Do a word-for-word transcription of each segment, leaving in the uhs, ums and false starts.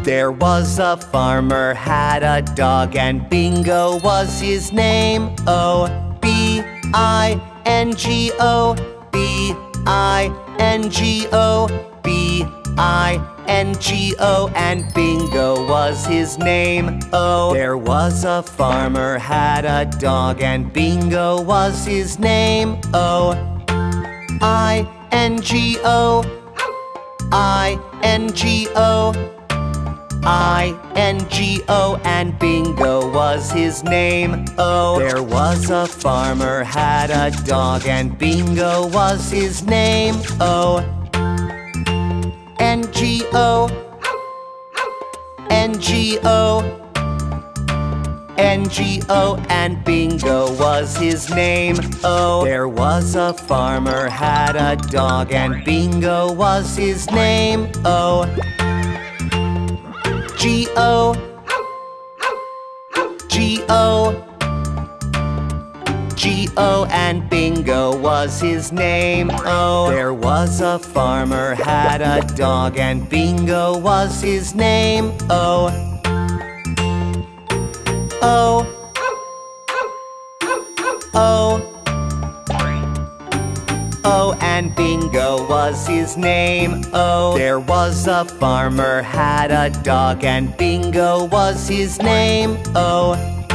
There was a farmer had a dog, and Bingo was his name. O B I N G O, B I N G O, B I N G O, and Bingo was his name. Oh, there was a farmer had a dog, and Bingo was his name. O I N G O, I N G O, I N G O, and Bingo was his name. Oh, there was a farmer had a dog, and Bingo was his name. O N G O, N G O, N G O, and Bingo was his name. Oh, there was a farmer had a dog, and Bingo was his name. O G O, G O, G O, and Bingo was his name. Oh, there was a farmer had a dog, and Bingo was his name. O O O O, and Bingo was his name. Oh, there was a farmer had a dog, and Bingo was his name. Oh,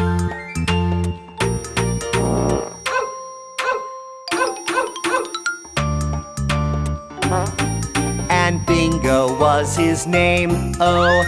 and Bingo was his name. Oh,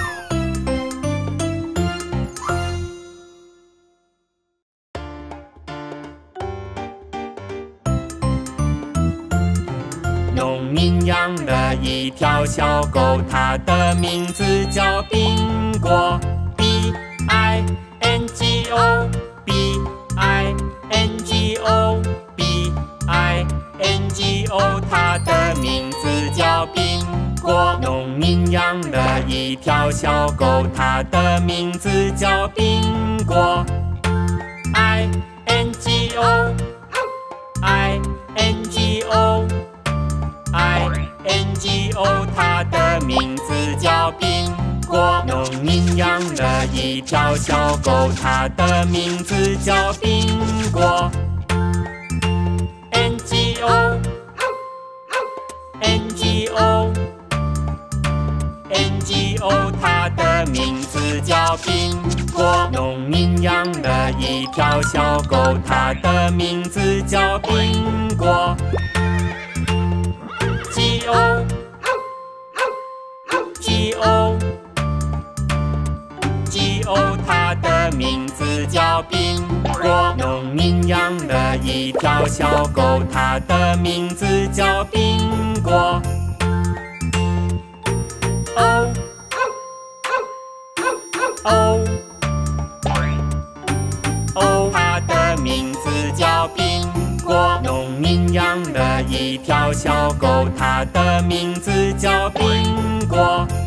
农民养了一条小狗，它的名字叫宾果 ，B I N G O B I N G O B I N G O， 它的名字叫宾果。农民养了一条小狗，它的名字叫宾果 ，I N G O I N G O。I N G O， 它的名字叫宾果。农民养了一条小狗，它的名字叫宾果。N G O N G O N G O， 它的名字叫宾果。农民养了一条小狗，它的名字叫宾果。G O G O G O， 它的名字叫宾果。农民养了一条小狗，它的名字叫宾果。O O O， 它的名字叫宾果。农民养了一条小狗，它的名字叫宾果。